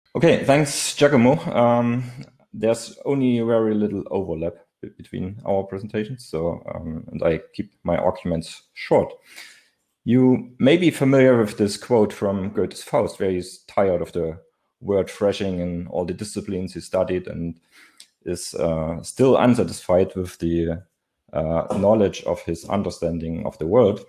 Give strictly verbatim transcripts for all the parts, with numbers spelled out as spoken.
Okay, thanks, Giacomo. Um, there's only very little overlap be- between our presentations, so um, and I keep my arguments short. You may be familiar with this quote from Goethe's Faust, where he's tired of the word thrashing in all the disciplines he studied and is uh, still unsatisfied with the uh, knowledge of his understanding of the world.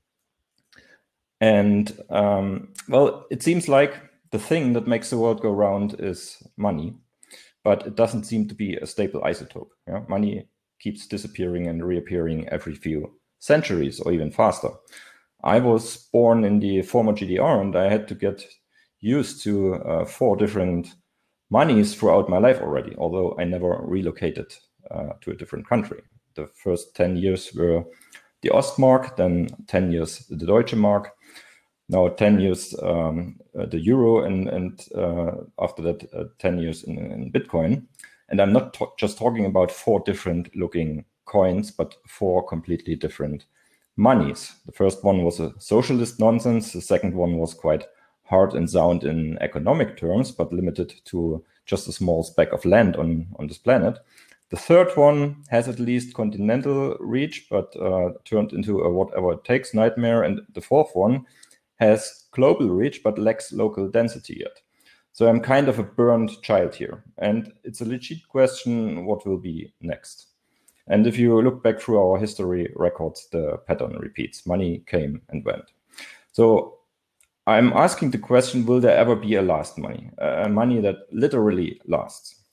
And um, well, it seems like the thing that makes the world go round is money, but it doesn't seem to be a stable isotope. Yeah? Money keeps disappearing and reappearing every few centuries or even faster. I was born in the former G D R and I had to get used to uh, four different monies throughout my life already, although I never relocated uh, to a different country. The first ten years were the Ostmark, then ten years the Deutsche Mark, now ten years um, uh, the euro, and, and uh, after that uh, ten years in, in Bitcoin. And I'm not just talking about four different looking coins, but four completely different monies. The first one was a socialist nonsense. The second one was quite hard and sound in economic terms, but limited to just a small speck of land on, on this planet. The third one has at least continental reach, but uh, turned into a whatever it takes nightmare. And the fourth one has global reach, but lacks local density yet. So I'm kind of a burned child here. And it's a legit question, what will be next? And if you look back through our history records, the pattern repeats. Money came and went. So I'm asking the question, will there ever be a last money? A money that literally lasts?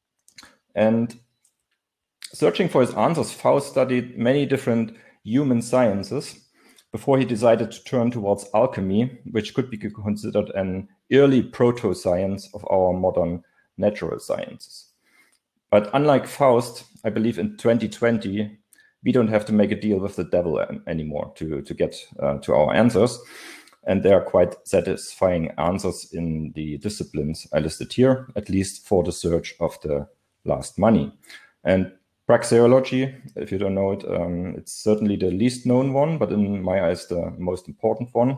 And searching for his answers, Faust studied many different human sciences before he decided to turn towards alchemy, which could be considered an early proto-science of our modern natural sciences. But unlike Faust, I believe in twenty twenty, we don't have to make a deal with the devil anymore to, to get uh, to our answers. And there are quite satisfying answers in the disciplines I listed here, at least for the search of the last money. And praxeology, if you don't know it, um, it's certainly the least known one, but in my eyes, the most important one.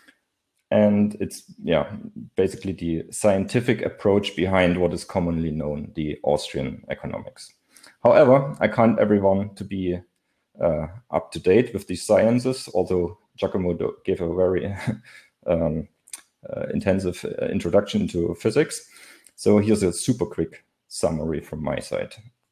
And it's, yeah, basically the scientific approach behind what is commonly known, the Austrian economics. However, I can't everyone to be uh, up to date with these sciences, although Giacomo gave a very um, uh, intensive introduction to physics. So here's a super quick summary from my side.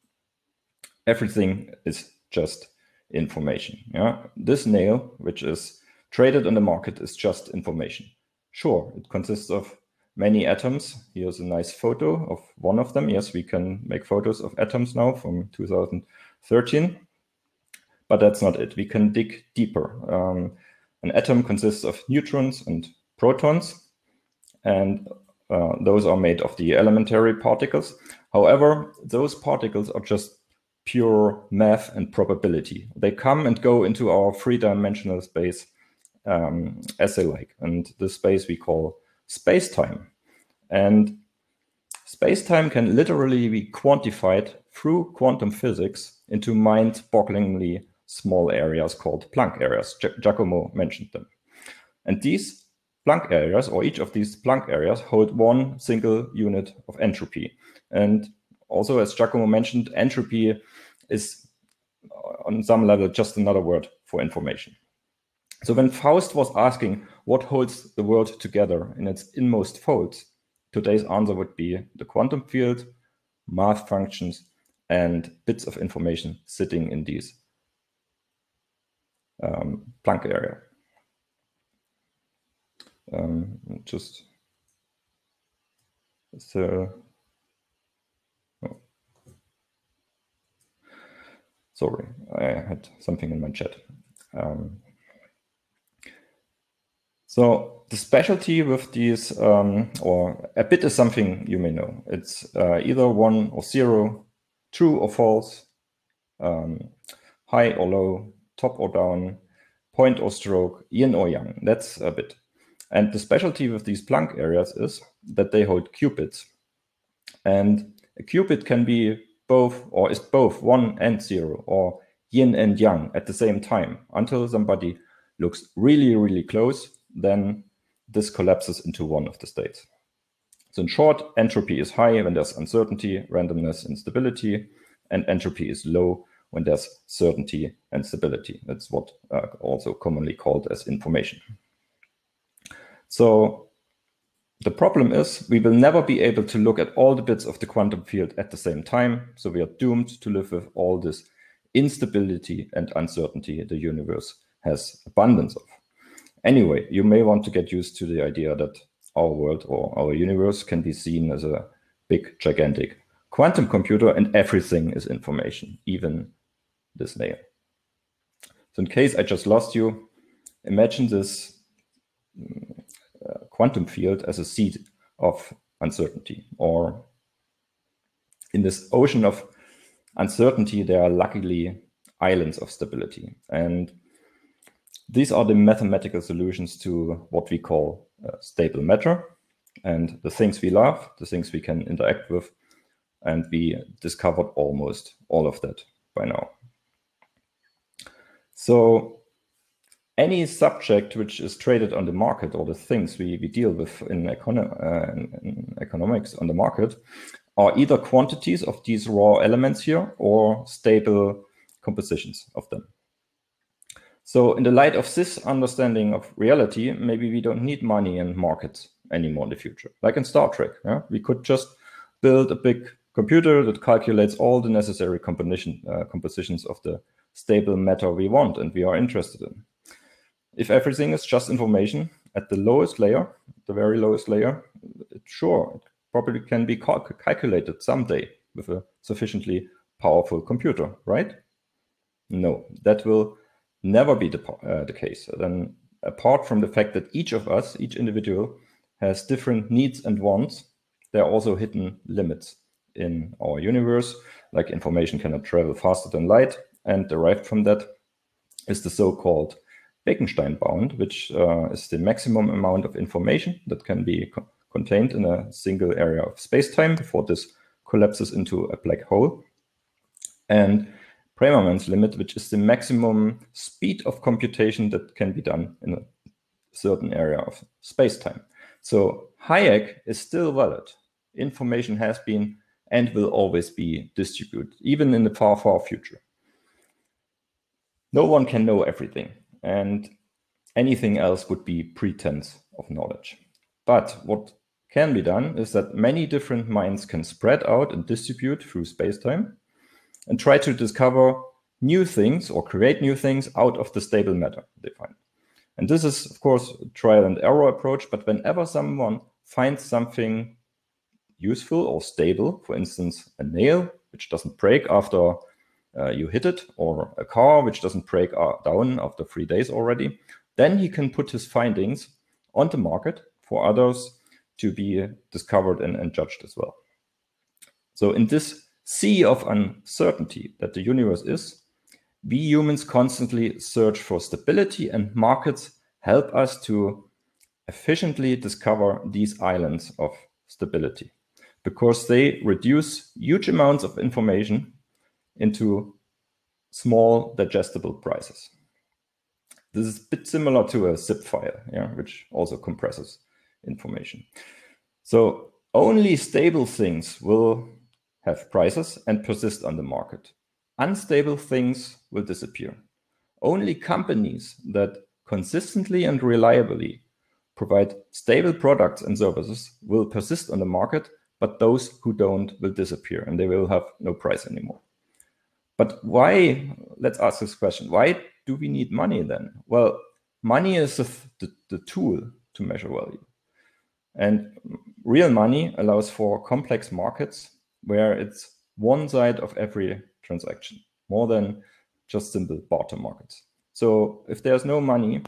Everything is just information. Yeah, this nail, which is traded in the market, is just information. Sure, it consists of many atoms. Here's a nice photo of one of them. Yes, we can make photos of atoms now from two thousand thirteen, but that's not it. We can dig deeper. Um, an atom consists of neutrons and protons, and uh, those are made of the elementary particles. However, those particles are just pure math and probability. They come and go into our three-dimensional space um, as they like. And this space we call space-time. And space-time can literally be quantified through quantum physics into mind-bogglingly small areas called Planck areas. Gi- Giacomo mentioned them. And these Planck areas, or each of these Planck areas, hold one single unit of entropy. And also, as Giacomo mentioned, entropy is on some level just another word for information. So when Faust was asking what holds the world together in its inmost folds, today's answer would be the quantum field, math functions, and bits of information sitting in these um, Planck area. Um, just so. Oh. Sorry, I had something in my chat. Um, so the specialty with these, um, or a bit is something you may know. It's uh, either one or zero, true or false, um, high or low, top or down, point or stroke, yin or yang. That's a bit. And the specialty with these Planck areas is that they hold qubits. And a qubit can be both, or is both one and zero, or yin and yang at the same time, until somebody looks really, really close, then this collapses into one of the states. So in short, entropy is high when there's uncertainty, randomness, and stability, and entropy is low when there's certainty and stability. That's what uh, also commonly called as information. So the problem is we will never be able to look at all the bits of the quantum field at the same time. So we are doomed to live with all this instability and uncertainty the universe has abundance of. Anyway, you may want to get used to the idea that our world or our universe can be seen as a big, gigantic quantum computer, and everything is information, even this layer. So in case I just lost you, imagine this uh, quantum field as a seed of uncertainty, or in this ocean of uncertainty, there are luckily islands of stability. And these are the mathematical solutions to what we call uh, stable matter, and the things we love, the things we can interact with, and we discovered almost all of that by now. So any subject which is traded on the market, or the things we, we deal with in, econo uh, in, in economics on the market, are either quantities of these raw elements here or stable compositions of them. So in the light of this understanding of reality, maybe we don't need money and markets anymore in the future. Like in Star Trek, yeah? We could just build a big computer that calculates all the necessary composition, uh, compositions of the stable matter we want and we are interested in. If everything is just information at the lowest layer, the very lowest layer, it, sure, it probably can be cal calculated someday with a sufficiently powerful computer, right? No, that will never be the, uh, the case. Then apart from the fact that each of us, each individual, has different needs and wants, there are also hidden limits in our universe, like information cannot travel faster than light, and derived from that is the so-called Bekenstein bound, which uh, is the maximum amount of information that can be co contained in a single area of space-time before this collapses into a black hole. And Bramermann's limit, which is the maximum speed of computation that can be done in a certain area of space-time. So Hayek is still valid. Information has been and will always be distributed, even in the far, far future. No one can know everything, and anything else would be pretense of knowledge. But what can be done is that many different minds can spread out and distribute through space-time and try to discover new things or create new things out of the stable matter they find. And this is, of course, a trial and error approach, but whenever someone finds something useful or stable, for instance, a nail which doesn't break after uh, you hit it, or a car which doesn't break down after three days already, then he can put his findings on the market for others to be discovered and, and judged as well. So in this sea of uncertainty that the universe is, we humans constantly search for stability, and markets help us to efficiently discover these islands of stability, because they reduce huge amounts of information into small digestible prices. This is a bit similar to a zip file, yeah, which also compresses information. So only stable things will have prices and persist on the market. Unstable things will disappear. Only companies that consistently and reliably provide stable products and services will persist on the market, but those who don't will disappear and they will have no price anymore. But why, let's ask this question, why do we need money then? Well, money is the, the, the tool to measure value. And real money allows for complex markets where it's one side of every transaction, more than just simple barter markets. So if there's no money,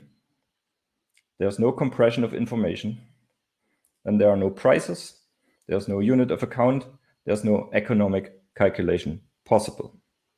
there's no compression of information, and there are no prices, there's no unit of account, there's no economic calculation possible.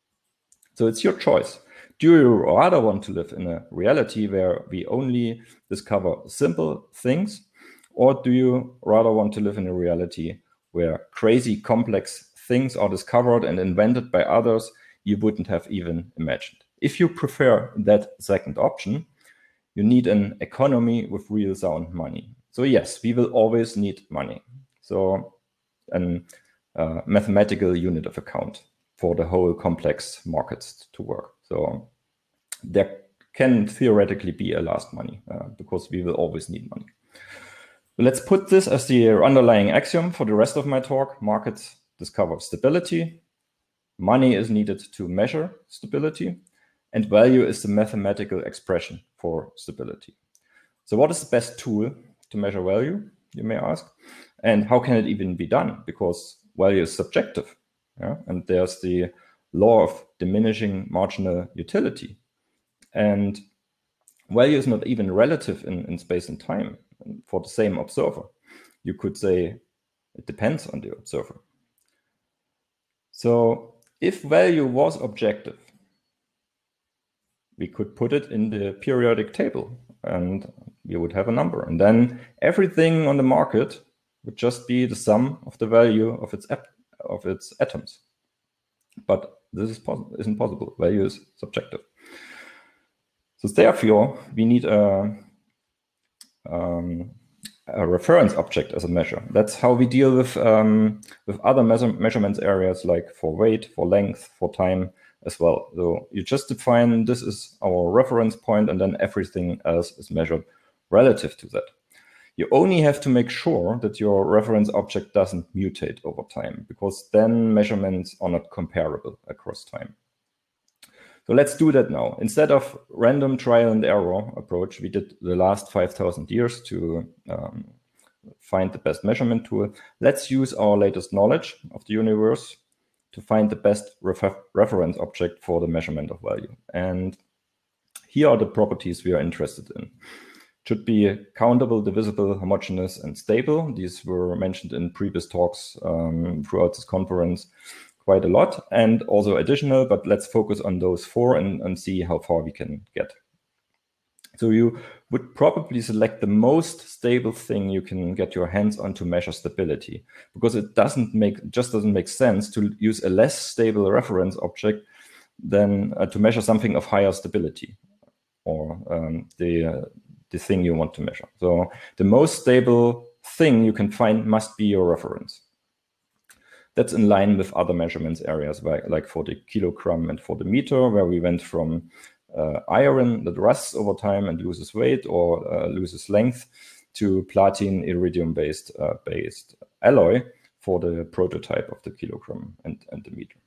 So it's your choice. Do you rather want to live in a reality where we only discover simple things, or do you rather want to live in a reality where crazy complex things are discovered and invented by others you wouldn't have even imagined? If you prefer that second option, you need an economy with real sound money. So yes, we will always need money. So an uh, mathematical unit of account for the whole complex markets to work. So there can theoretically be a last money uh, because we will always need money. Let's put this as the underlying axiom for the rest of my talk. Markets discover stability. Money is needed to measure stability, and value is the mathematical expression for stability. So what is the best tool to measure value, you may ask? And how can it even be done? Because value is subjective. Yeah? And there's the law of diminishing marginal utility. And value is not even relative in, in space and time for the same observer. You could say it depends on the observer. So if value was objective, we could put it in the periodic table and we would have a number. And then everything on the market would just be the sum of the value of its, of its atoms. But this is pos isn't possible. Value is subjective. So therefore, we need a, um, a reference object as a measure. That's how we deal with, um, with other measure measurements areas like for weight, for length, for time as well. So you just define this is our reference point and then everything else is measured relative to that. You only have to make sure that your reference object doesn't mutate over time, because then measurements are not comparable across time. So let's do that now. Instead of random trial and error approach, we did the last five thousand years to um, find the best measurement tool. Let's use our latest knowledge of the universe to find the best refer reference object for the measurement of value. And here are the properties we are interested in. It should be countable, divisible, homogeneous, and stable. These were mentioned in previous talks um, throughout this conference quite a lot, and also additional, but let's focus on those four and, and see how far we can get. So you would probably select the most stable thing you can get your hands on to measure stability, because it doesn't make, just doesn't make sense to use a less stable reference object than uh, to measure something of higher stability, or um, the, uh, the thing you want to measure. So the most stable thing you can find must be your reference. That's in line with other measurements areas, like for the kilogram and for the meter, where we went from uh, iron that rusts over time and loses weight or uh, loses length, to platinum iridium-based uh, based alloy for the prototype of the kilogram and, and the meter.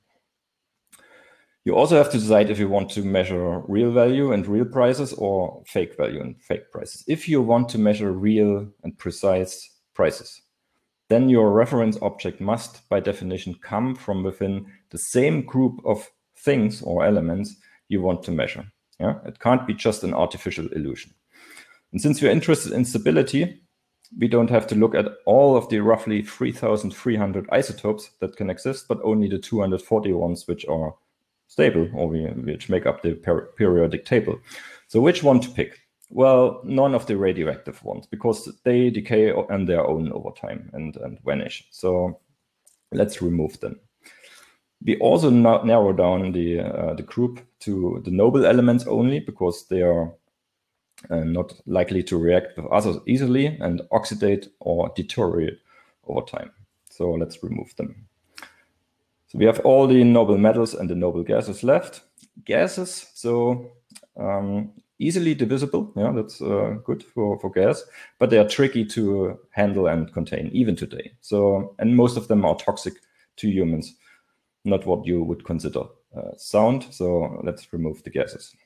You also have to decide if you want to measure real value and real prices or fake value and fake prices. If you want to measure real and precise prices, then your reference object must, by definition, come from within the same group of things or elements you want to measure. Yeah? It can't be just an artificial illusion. And since we're interested in stability, we don't have to look at all of the roughly three thousand three hundred isotopes that can exist, but only the two hundred forty ones which are stable, or we, which make up the per periodic table. So which one to pick? Well, none of the radioactive ones, because they decay on their own over time and, and vanish. So let's remove them. We also narrow down the, uh, the group to the noble elements only, because they are uh, not likely to react with others easily and oxidate or deteriorate over time. So let's remove them. So we have all the noble metals and the noble gases left. Gases, so um, easily divisible, yeah, that's uh, good for, for gas, but they are tricky to handle and contain, even today. So, and most of them are toxic to humans, not what you would consider uh, sound. So let's remove the gases.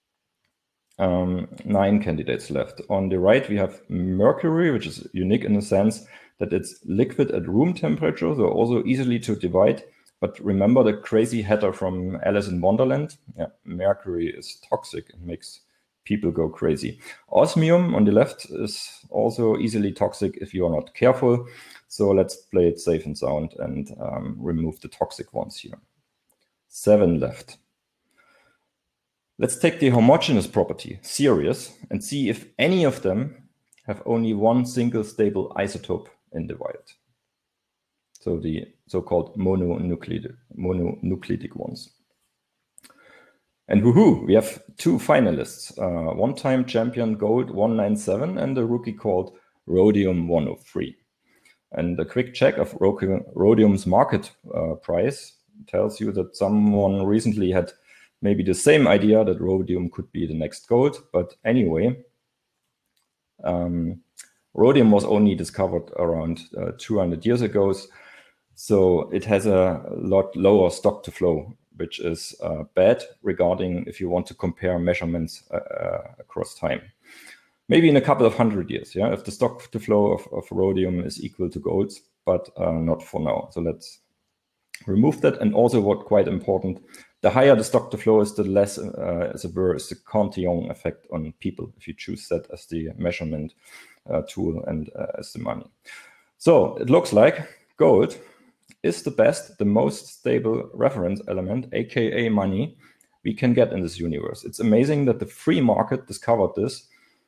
Um, nine candidates left. On the right, we have mercury, which is unique in the sense that it's liquid at room temperature, so also easily to divide. But remember the crazy hatter from Alice in Wonderland? Yeah, mercury is toxic and makes people go crazy. Osmium on the left is also easily toxic if you are not careful. So let's play it safe and sound and um, remove the toxic ones here. Seven left. Let's take the homogeneous property, Sirius, and see if any of them have only one single stable isotope in the wild. So the so-called mononucleic, mononucleic ones. And woohoo, we have two finalists, uh, one-time champion gold one ninety-seven and a rookie called Rhodium one oh three. And a quick check of rhodium's market uh, price tells you that someone recently had maybe the same idea that rhodium could be the next gold. But anyway, um, rhodium was only discovered around uh, two hundred years ago. So it has a lot lower stock to flow, which is uh, bad regarding if you want to compare measurements uh, uh, across time. Maybe in a couple of hundred years, yeah, if the stock to flow of, of rhodium is equal to gold, but uh, not for now. So let's remove that. And also what quite important, the higher the stock to flow is, the less, uh, as it were, is the Cantillon effect on people, if you choose that as the measurement uh, tool and uh, as the money. So it looks like gold is the best, the most stable reference element, aka money, we can get in this universe. It's amazing that the free market discovered this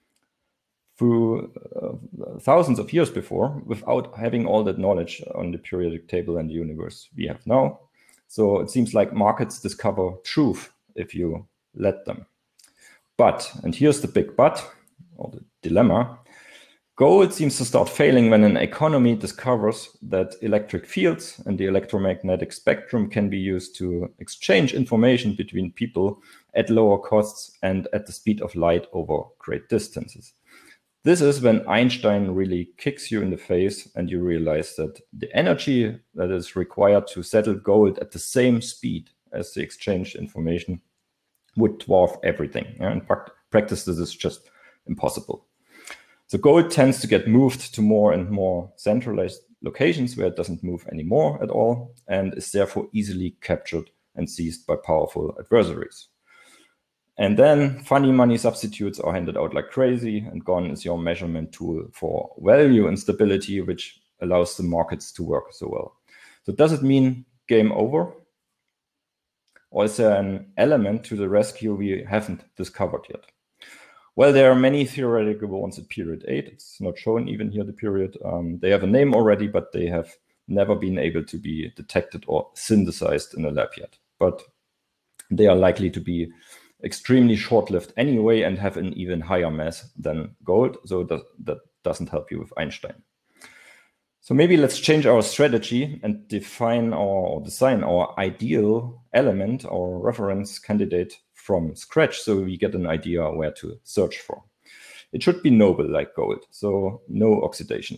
through uh, thousands of years before without having all that knowledge on the periodic table and the universe we have now. So it seems like markets discover truth if you let them. But, and here's the big but, or the dilemma, gold seems to start failing when an economy discovers that electric fields and the electromagnetic spectrum can be used to exchange information between people at lower costs and at the speed of light over great distances. This is when Einstein really kicks you in the face and you realize that the energy that is required to settle gold at the same speed as the exchanged information would dwarf everything. Yeah? In practice, this is just impossible. So gold tends to get moved to more and more centralized locations where it doesn't move anymore at all and is therefore easily captured and seized by powerful adversaries. And then funny money substitutes are handed out like crazy, and gone is your measurement tool for value and stability, which allows the markets to work so well. So does it mean game over? Or is there an element to the rescue we haven't discovered yet? Well, there are many theoretical ones at period eight. It's not shown even here, the period. Um, they have a name already, but they have never been able to be detected or synthesized in a lab yet. But they are likely to be extremely short-lived anyway and have an even higher mass than gold. So that, that doesn't help you with Einstein. So maybe let's change our strategy and define our, or design our ideal element, our reference candidate from scratch, so we get an idea where to search for. It should be noble like gold, so no oxidation.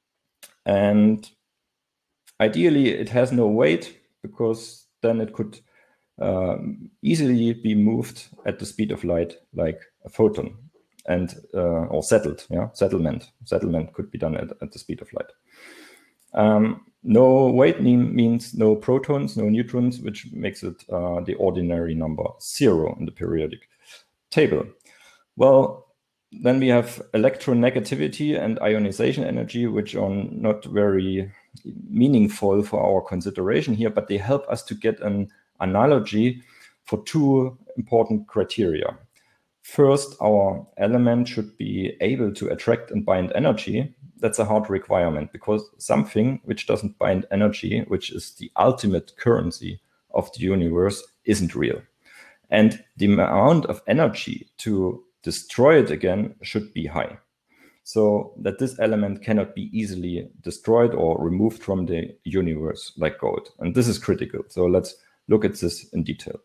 And ideally it has no weight, because then it could um, easily be moved at the speed of light like a photon, and uh, or settled, yeah, settlement. Settlement could be done at, at the speed of light. Um, no weight means no protons, no neutrons, which makes it uh, the ordinary number zero in the periodic table. Well, then we have electronegativity and ionization energy, which are not very meaningful for our consideration here, but they help us to get an analogy for two important criteria. First, our element should be able to attract and bind energy. That's a hard requirement, because something which doesn't bind energy, which is the ultimate currency of the universe, isn't real. And the amount of energy to destroy it again should be high, so that this element cannot be easily destroyed or removed from the universe like gold. And this is critical. So let's look at this in detail.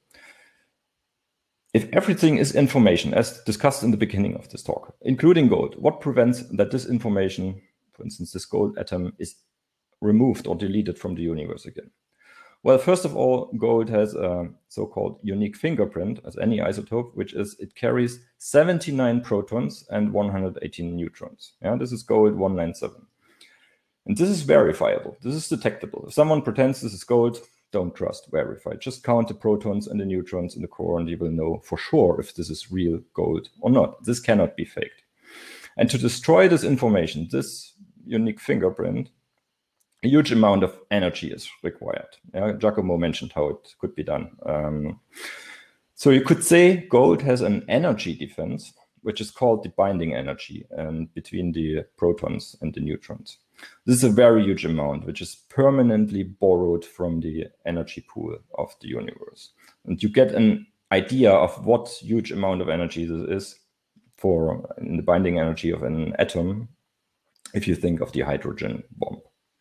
If everything is information, as discussed in the beginning of this talk, including gold, what prevents that this information, for instance, this gold atom, is removed or deleted from the universe again? Well, first of all, gold has a so-called unique fingerprint, as any isotope, which is it carries seventy-nine protons and one hundred eighteen neutrons. Yeah, this is gold one ninety-seven. And this is verifiable. This is detectable. If someone pretends this is gold, don't trust, verify. Just count the protons and the neutrons in the core and you will know for sure if this is real gold or not. This cannot be faked. And to destroy this information, this unique fingerprint, a huge amount of energy is required. Yeah, Giacomo mentioned how it could be done. Um, so you could say gold has an energy defense, which is called the binding energy, and between the protons and the neutrons. This is a very huge amount, which is permanently borrowed from the energy pool of the universe. And you get an idea of what huge amount of energy this is for in the binding energy of an atom if you think of the hydrogen bomb.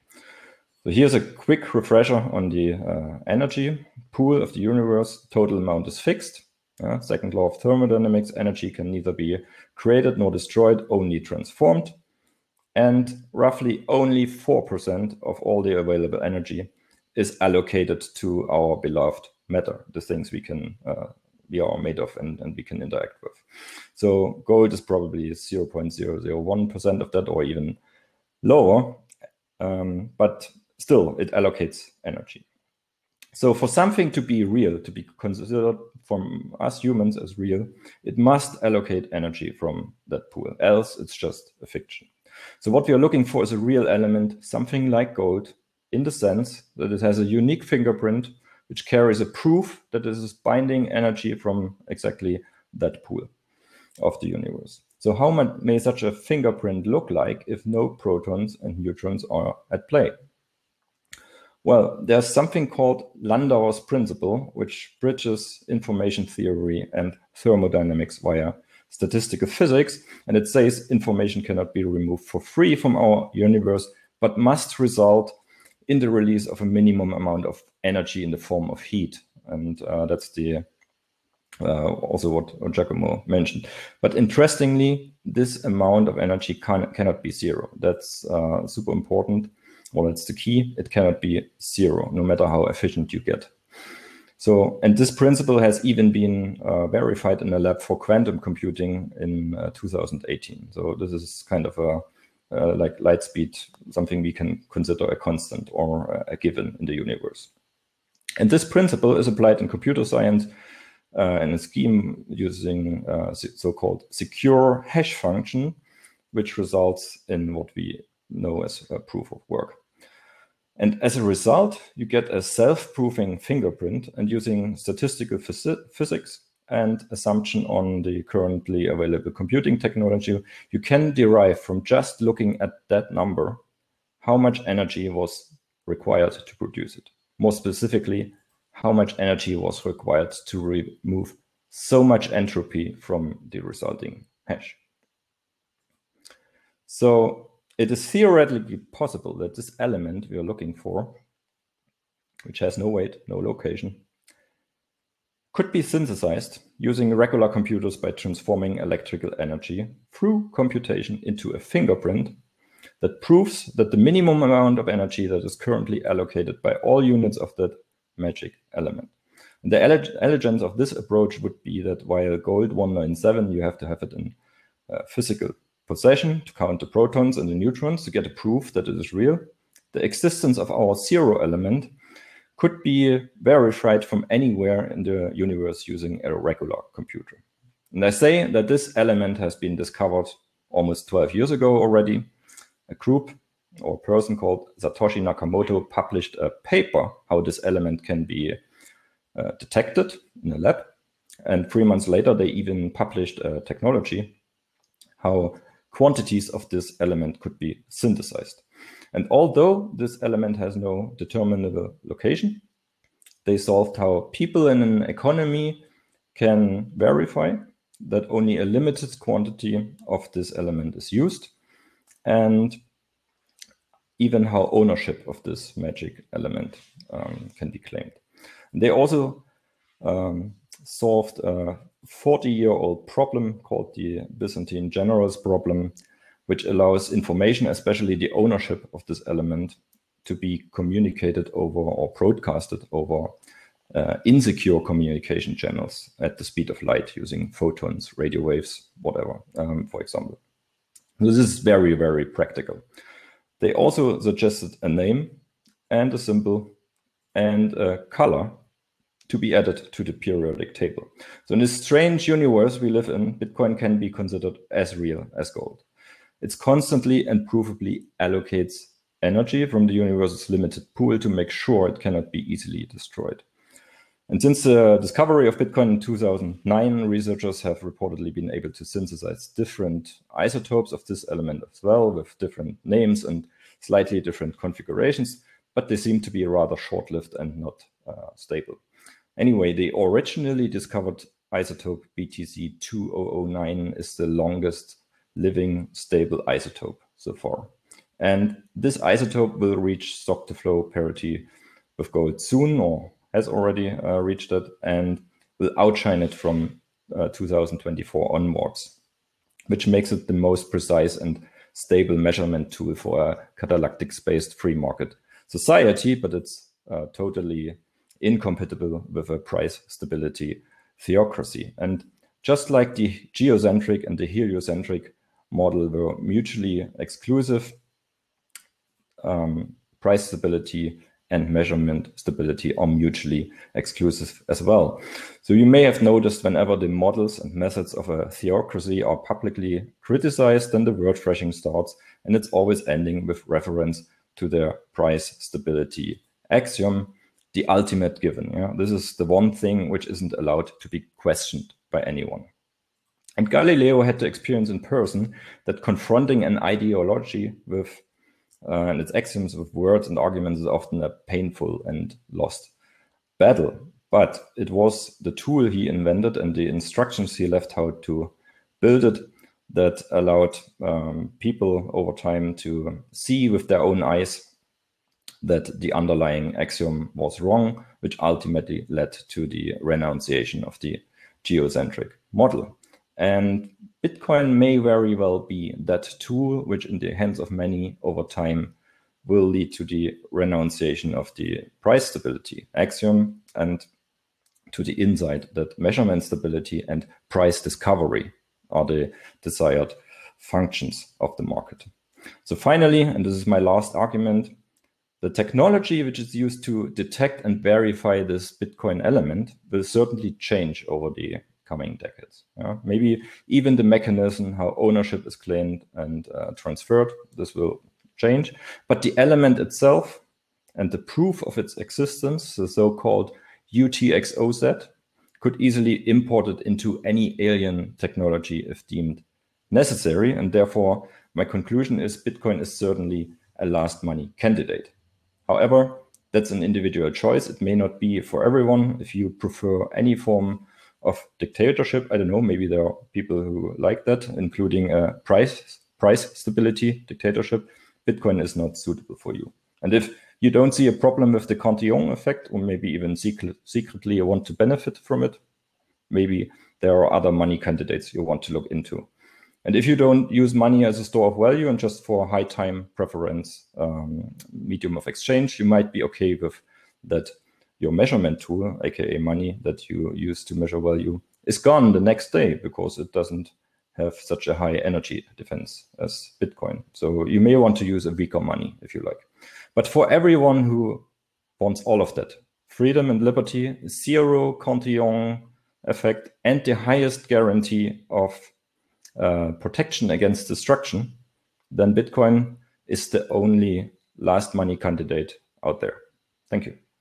So here's a quick refresher on the uh, energy pool of the universe. Total amount is fixed. Uh, second law of thermodynamics, energy can neither be created nor destroyed, only transformed. And roughly only four percent of all the available energy is allocated to our beloved matter, the things we can uh, we are made of and, and we can interact with. So gold is probably zero point zero zero one percent of that, or even lower, um, but still it allocates energy. So for something to be real, to be considered from us humans as real, it must allocate energy from that pool, else it's just a fiction. So what we are looking for is a real element, something like gold, in the sense that it has a unique fingerprint which carries a proof that this is binding energy from exactly that pool of the universe. So how may such a fingerprint look like if no protons and neutrons are at play? Well, there's something called Landauer's principle, which bridges information theory and thermodynamics via statistical physics. And it says information cannot be removed for free from our universe, but must result in the release of a minimum amount of energy in the form of heat. And uh, that's the uh, also what, what Giacomo mentioned. But interestingly, this amount of energy can, cannot be zero. That's uh, super important. Well, that's the key. It cannot be zero, no matter how efficient you get. So, and this principle has even been uh, verified in a lab for quantum computing in uh, two thousand eighteen. So this is kind of a uh, like light speed, something we can consider a constant or a given in the universe. And this principle is applied in computer science uh, in a scheme using uh, so-called secure hash function, which results in what we know as a proof of work. And as a result, you get a self-proving fingerprint, and using statistical phys physics and assumption on the currently available computing technology, you can derive from just looking at that number how much energy was required to produce it. More specifically, how much energy was required to remove so much entropy from the resulting hash. So it is theoretically possible that this element we are looking for, which has no weight, no location, could be synthesized using regular computers by transforming electrical energy through computation into a fingerprint that proves that the minimum amount of energy that is currently allocated by all units of that magic element. And the elegance of this approach would be that while gold one ninety-seven, you have to have it in uh, physical possession to count the protons and the neutrons to get a proof that it is real. The existence of our zero element could be verified from anywhere in the universe using a regular computer. And I say that this element has been discovered almost twelve years ago already. A group or person called Satoshi Nakamoto published a paper how this element can be uh, detected in a lab. And three months later, they even published a technology how quantities of this element could be synthesized. And although this element has no determinable location, they solved how people in an economy can verify that only a limited quantity of this element is used, and even how ownership of this magic element um, can be claimed. And they also um, solved a forty-year-old problem called the Byzantine generals problem, which allows information, especially the ownership of this element, to be communicated over or broadcasted over uh, insecure communication channels at the speed of light using photons, radio waves, whatever, um, for example. This is very, very practical. They also suggested a name and a symbol and a color to be added to the periodic table. So in this strange universe we live in, Bitcoin can be considered as real as gold. It constantly and provably allocates energy from the universe's limited pool to make sure it cannot be easily destroyed. And since the discovery of Bitcoin in two thousand nine, researchers have reportedly been able to synthesize different isotopes of this element as well, with different names and slightly different configurations, but they seem to be rather short-lived and not uh, stable. Anyway, the originally discovered isotope B T C two thousand nine is the longest living stable isotope so far. And this isotope will reach stock-to-flow parity with gold soon, or has already uh, reached it, and will outshine it from uh, two thousand twenty-four onwards, which makes it the most precise and stable measurement tool for a catalactic-based free market society, but it's uh, totally incompatible with a price stability theocracy. And just like the geocentric and the heliocentric model were mutually exclusive, um, price stability and measurement stability are mutually exclusive as well. So you may have noticed whenever the models and methods of a theocracy are publicly criticized, then the word thrashing starts, and it's always ending with reference to their price stability axiom, the ultimate given. Yeah? This is the one thing which isn't allowed to be questioned by anyone. And Galileo had to experience in person that confronting an ideology with Uh, and its axioms with words and arguments is often a painful and lost battle. But it was the tool he invented and the instructions he left how to build it that allowed um, people over time to see with their own eyes that the underlying axiom was wrong, which ultimately led to the renunciation of the geocentric model. And Bitcoin may very well be that tool which in the hands of many over time will lead to the renunciation of the price stability axiom and to the insight that measurement stability and price discovery are the desired functions of the market. So finally, and this is my last argument, the technology which is used to detect and verify this Bitcoin element will certainly change over the coming decades. Uh, maybe even the mechanism how ownership is claimed and uh, transferred, this will change. But the element itself and the proof of its existence, the so-called U T X O set, could easily import it into any alien technology if deemed necessary. And therefore, my conclusion is Bitcoin is certainly a last money candidate. However, that's an individual choice. It may not be for everyone. If you prefer any form of dictatorship, I don't know, maybe there are people who like that, including a price, price stability dictatorship, Bitcoin is not suitable for you. And if you don't see a problem with the Cantillon effect, or maybe even secret, secretly you want to benefit from it, maybe there are other money candidates you want to look into. And if you don't use money as a store of value and just for high time preference um, medium of exchange, you might be okay with that your measurement tool, aka money that you use to measure value, is gone the next day because it doesn't have such a high energy defense as Bitcoin. So you may want to use a weaker money if you like. But for everyone who wants all of that, freedom and liberty, zero Cantillon effect, and the highest guarantee of uh, protection against destruction, then Bitcoin is the only last money candidate out there. Thank you.